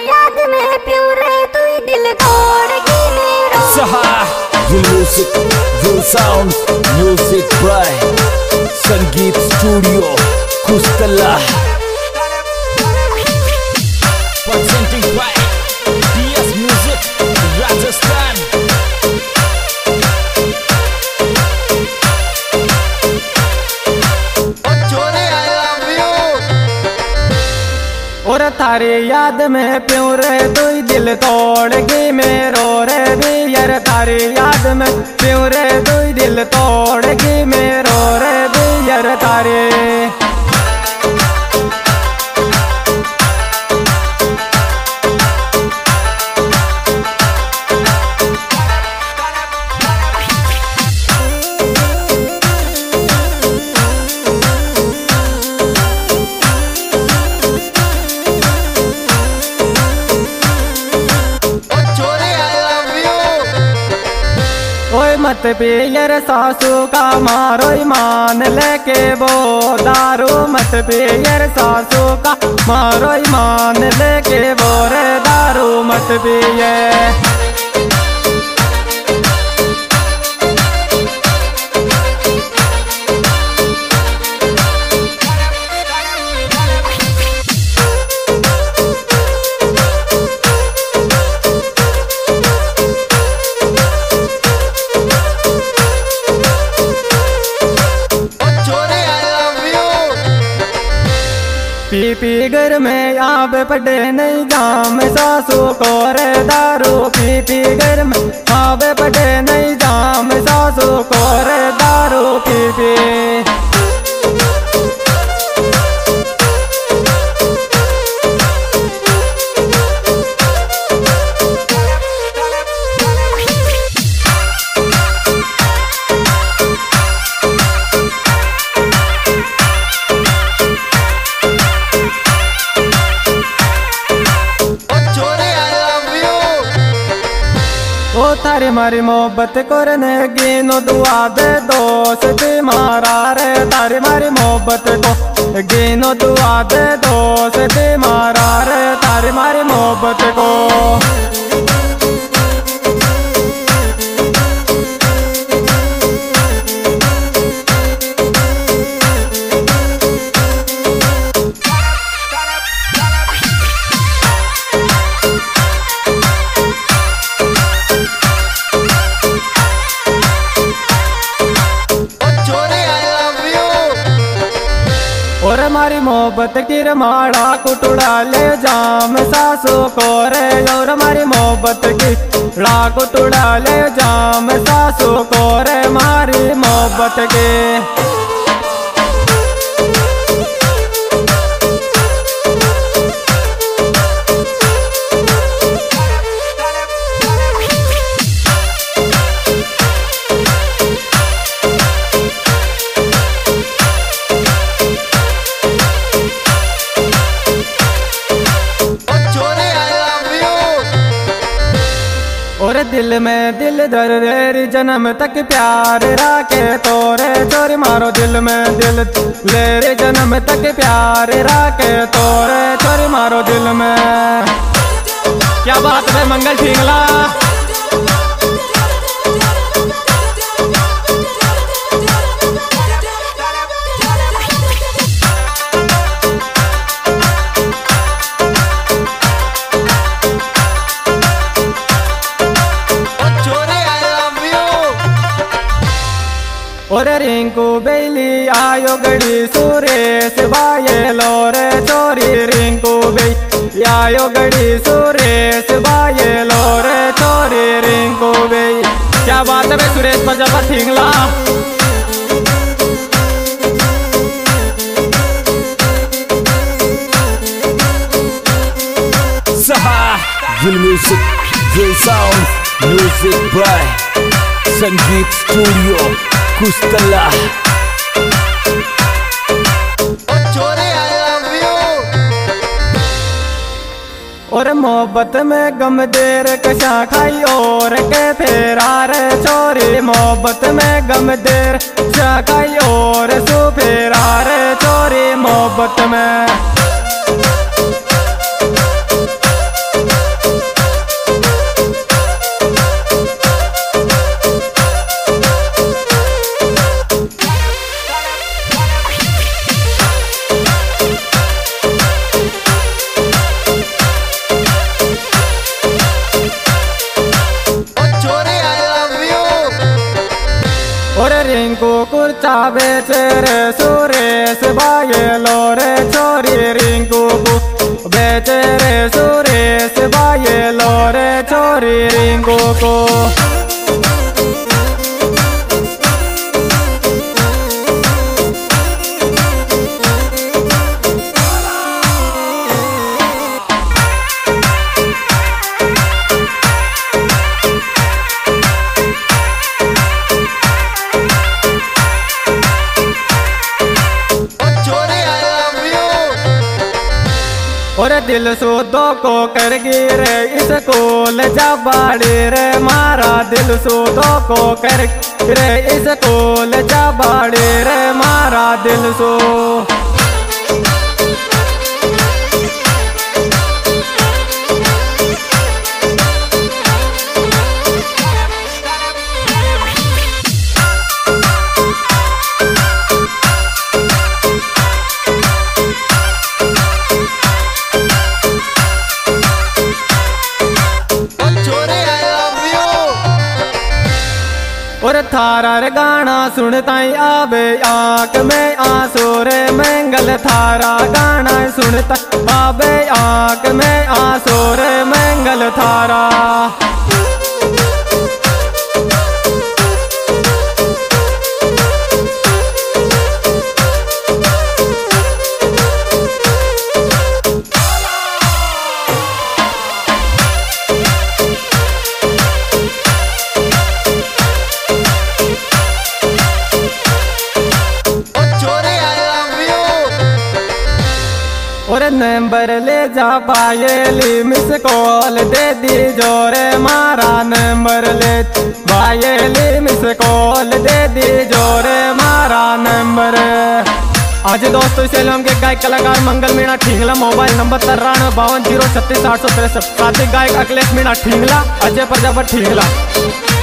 याद में प्योर तू ही दिल तोड़गी मेरो। Music you sound music by Sangeet studio Kustala presenting by DS Music Rajasthan। और थारी याद में प्योर तू ही दिल तोड़गी मेरो रे बियर। थारी याद में प्योर तू ही दिल तोड़गी मेरो रे बियर थारी। मत पियर सासू का मारो ईमान लेके वो दारू। मत पियर सासू का मारो ईमान लेके वो रे दारू मत पिए। पी पी घर में आप पड़े नहीं जाम सासू को रे दारू। पी पी घर में आप पड़े नहीं जाम सासू को रे दारू पी पी। ओ थारी मारी मोहब्बत करने गिनो दुआ दे दोस्त मारा रे। थारी मारी मोहब्बत को गिनो दुआ दे दोस्त मारा रे। थारी मारी मोहब्बत को और हमारी मोहब्बत की रमाड़ा कुटुड़ा ले जाम सासू को रे। और हमारी मोहब्बत की कुटुड़ा ले जाम सासू को रे हमारी मोहब्बत के। और दिल में दिल धर रे जन्म तक प्यार राखे तोरे चोरी मारो। दिल में दिल ले जन्म तक प्यार राखे तोरे चोरी मारो दिल में। क्या बात है मंगल ठिंगला। और रिंकू बेली आयो गड़ी सुरेश बाये लोरे चोरी। रिंकू बेली आयो गड़ी सुरेश बाये लोरे चोरी रिंकू बेली। क्या बात है Suresh Prajapati Thingla. Music you sound music by Sangeet studio Kustala. और मोहब्बत में गम देर कशा खाई और के फेरार चोरी। मोहब्बत में गम देर कशा खाई और सो फेरार चोरी मोहब्बत में। और रिंकू कुर्ता बेचे रे सुरेश भाई लो रे छोरी रिंकू को बेचे रे सुरेश भाई लो रे छोरी रिंकू को। और दिल सो दो को कर गिरे स्कूल जा बाड़ी रे मारा दिल सो दो को कर गिरे स्कूल जा बाड़ी रे मारा दिल सो। और थारा रे गाना सुनता ही आवे आँख में आंसू रे मंगल थारा गाना सुनता आवे आँख में आंसू रे मंगल थारा। और नंबर ले जा पायली मिस कॉल दे दी जोरे मारा नंबर ले पायली मिस कॉल दे दी जोरे मारा नंबर। आज दोस्तों सेलम के गायक कलाकार मंगल मीणा ठींगला मोबाइल नंबर 93 52 036 863 साथी गायक अखिलेश मीणा ठींगला अजय प्रजापत ठींगला।